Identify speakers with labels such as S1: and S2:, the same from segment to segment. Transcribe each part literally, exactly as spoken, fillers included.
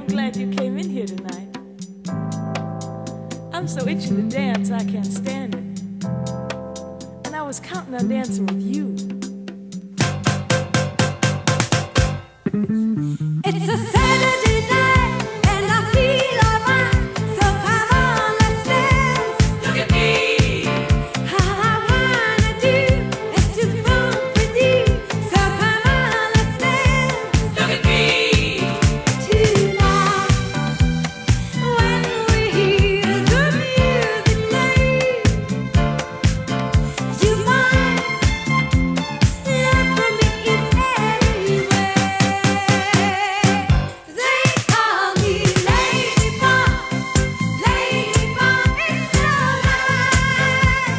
S1: I'm glad you came in here tonight. I'm so itchy to dance, I can't stand it. And I was counting on dancing with you.
S2: It's a Saturday night and I feel alright. So come on, let's dance. Look at me. All I wanna do is to bump with you. So come on, let's dance. Look at me. Tonight, when we hear the music play, you might love for me in any way. They call me Lady Bump, Lady Bump, it's alright.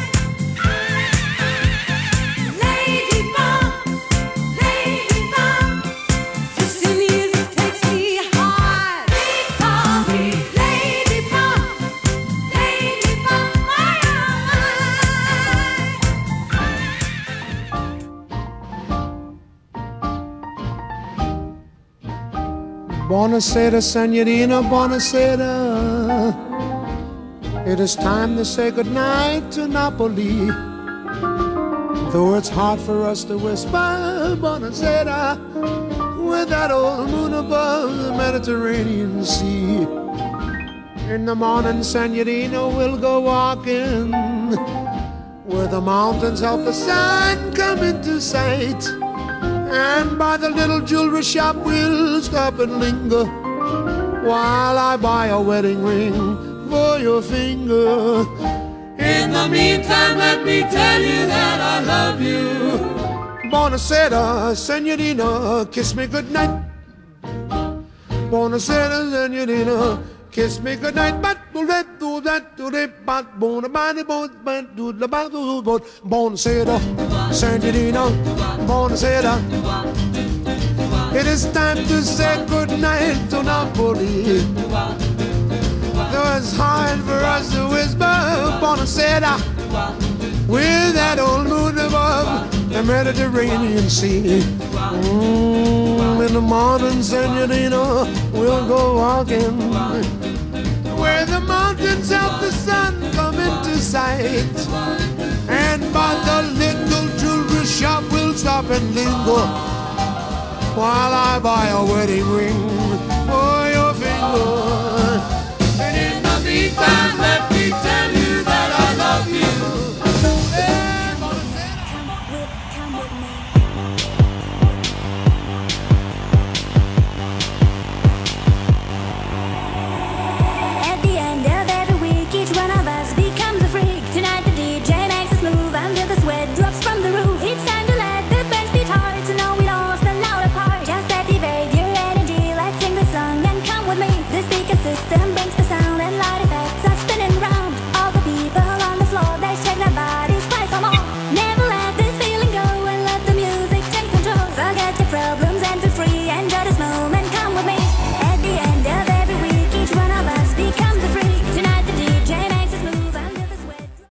S2: Lady Bump, Lady Bump, just the music takes me hard. They call me Lady Bump, Lady Bump, my oh
S3: Buonasera, Signorina, buonasera. It is time to say goodnight to Napoli. Though it's hard for us to whisper buonasera with that old moon above the Mediterranean Sea. In the morning, Signorina, we'll go walking where the mountains help the sun come into sight. And by the little jewelry shop we'll stop and linger while I buy a wedding ring for your finger. In the meantime, let me tell you that I love you. Buonasera, Signorina, kiss me goodnight. Buonasera, Signorina, kiss me goodnight. But do that, do that, do that, but bona bani, bon, but do the bat, do but buonasera, Signorina, buonasera. It is time to say goodnight to Napoli. Though it's hard for us to whisper buonasera with that old moon above the Mediterranean Sea. Mm, in the morning, Signorina, we'll go walking where the mountains help the sun come into sight. And by the little jewelry shop we'll stop and linger while I buy a wedding ring for your finger. And in the meantime, let me tell you